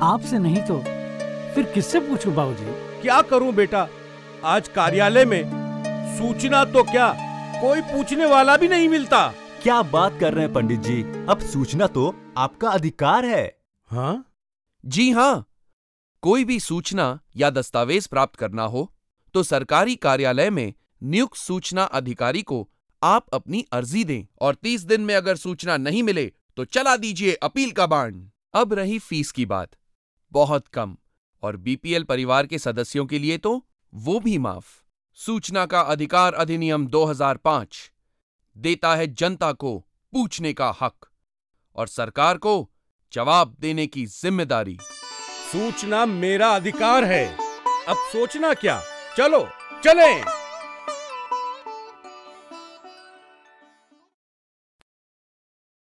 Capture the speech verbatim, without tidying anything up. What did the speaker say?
आपसे नहीं तो फिर किससे पूछूं बाबूजी? क्या करूं बेटा, आज कार्यालय में सूचना तो क्या कोई पूछने वाला भी नहीं मिलता। क्या बात कर रहे हैं पंडित जी, अब सूचना तो आपका अधिकार है। हाँ? जी हाँ, कोई भी सूचना या दस्तावेज प्राप्त करना हो तो सरकारी कार्यालय में नियुक्त सूचना अधिकारी को आप अपनी अर्जी दें और तीस दिन में अगर सूचना नहीं मिले तो चला दीजिए अपील का बाण। अब रही फीस की बात, बहुत कम, और बीपीएल परिवार के सदस्यों के लिए तो वो भी माफ। सूचना का अधिकार अधिनियम दो हज़ार पाँच देता है जनता को पूछने का हक और सरकार को जवाब देने की जिम्मेदारी। सूचना मेरा अधिकार है, अब सोचना क्या, चलो चलें।